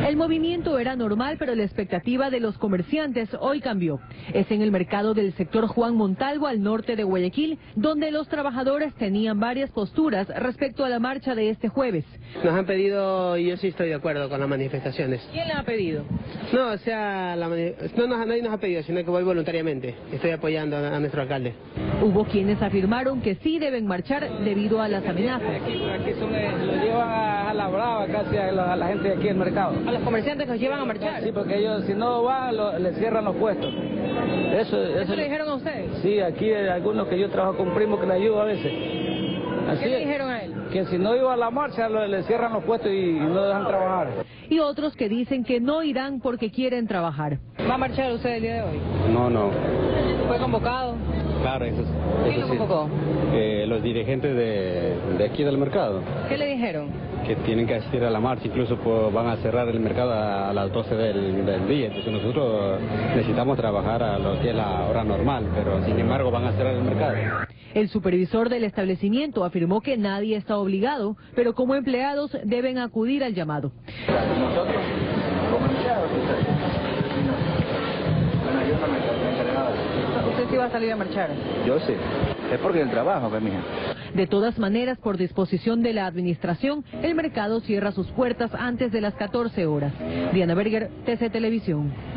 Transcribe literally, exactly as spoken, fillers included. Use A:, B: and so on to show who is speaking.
A: El movimiento era normal, pero la expectativa de los comerciantes hoy cambió. Es en el mercado del sector Juan Montalvo, al norte de Guayaquil, donde los trabajadores tenían varias posturas respecto a la marcha de este jueves.
B: Nos han pedido, y yo sí estoy de acuerdo con las manifestaciones.
A: ¿Quién le ha pedido?
B: No, o sea, la mani... no, no, nadie nos ha pedido, sino que voy voluntariamente. Estoy apoyando a, a nuestro alcalde.
A: Hubo quienes afirmaron que sí deben marchar debido a las amenazas.
C: Aquí, aquí son, lo llevan a, a la brava casi a la, a la gente de aquí del mercado.
A: ¿A los comerciantes los llevan a marchar?
C: Sí, porque ellos si no van, lo, les cierran los puestos. Eso, eso,
A: ¿Eso le dijeron a ustedes?
C: Sí, aquí hay algunos que yo trabajo con primos que le ayudo a veces. Así
A: ¿Qué le
C: es,
A: dijeron a él?
C: que si no iba a la marcha, lo, le cierran los puestos y, y no dejan trabajar.
A: Y otros que dicen que no irán porque quieren trabajar. ¿Va a marchar usted el día de hoy?
D: No, no.
A: ¿Fue convocado?
D: Claro, eso, eso
A: ¿Quién lo
D: sí.
A: convocó?
D: Eh, los dirigentes de, de aquí del mercado.
A: ¿Qué le dijeron?
D: Que tienen que asistir a la marcha, incluso pues, van a cerrar el mercado a, a las doce del, del día. Entonces nosotros necesitamos trabajar a lo que es la hora normal, pero sin embargo van a cerrar el mercado.
A: El supervisor del establecimiento afirmó que nadie está obligado, pero como empleados deben acudir al llamado.
E: Nosotros, como empleados, bueno, yo no me encargaba.
A: ¿Usted sí va a salir a marchar?
E: Yo sí, es porque el trabajo, pues, mija.
A: De todas maneras, por disposición de la administración, el mercado cierra sus puertas antes de las catorce horas. Diana Berger, T C Televisión.